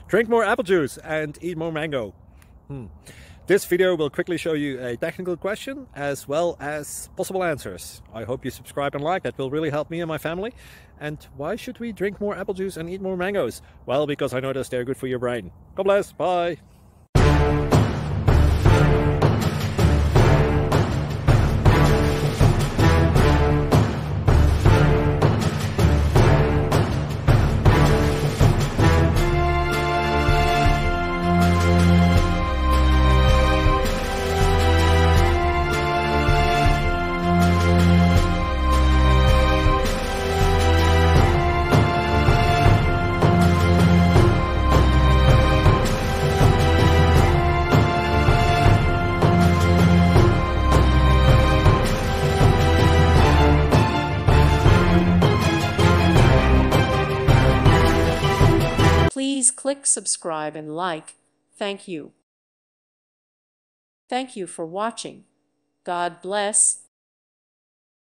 Drink more apple juice and eat more mango. This video will quickly show you a technical question as well as possible answers. I hope you subscribe and like. That will really help me and my family. And why should we drink more apple juice and eat more mangoes? Well, because I noticed they're good for your brain. God bless. Bye. Please click subscribe and like. Thank you. Thank you for watching. God bless.